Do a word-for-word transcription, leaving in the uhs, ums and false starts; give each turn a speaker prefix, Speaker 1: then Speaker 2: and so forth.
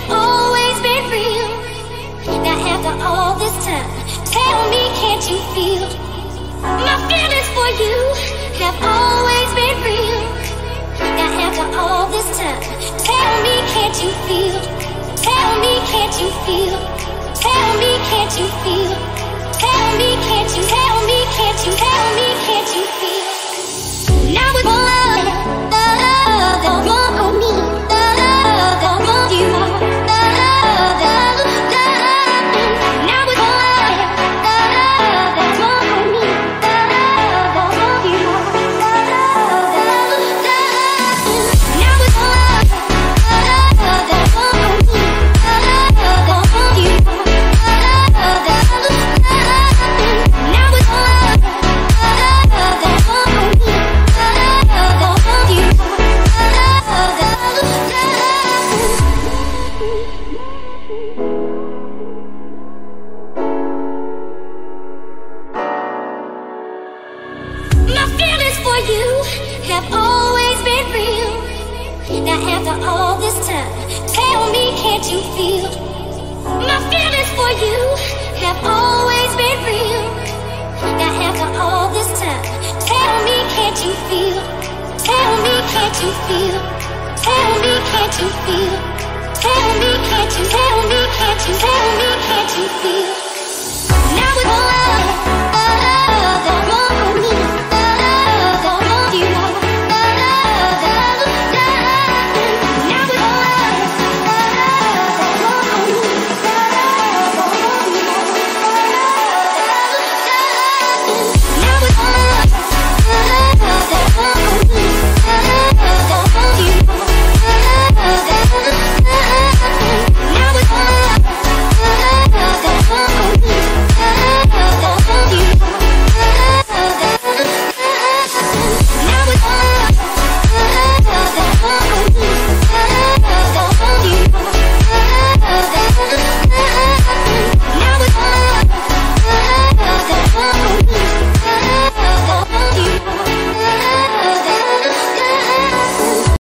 Speaker 1: always been real. Now after all this time, tell me, can't you feel? My feelings for you have always been real. Now after all this time, tell me, can't you feel? Tell me, can't you feel? Tell me, can't you feel? Tell me, can't you? Tell me, can't you? Tell me, can't you feel? Now it's more love, the love, the more of me, the love, the more you are, the love, the love. Now it's more love, the love, the more of me, the love, the more you are, the love, the love. Now it's more love, the love, the more of me, the love, the more you are, the love, the love. Now it's more love, the love, the more of me. My feelings for you have always been real. Now after all this time, tell me, can't you feel? My feelings for you have always been real. Now after all this time, tell me, can't you feel? Tell me, can't you feel? Tell me, can't you feel? Tell me, can't you? Tell me, can't you? Tell me, can't you feel?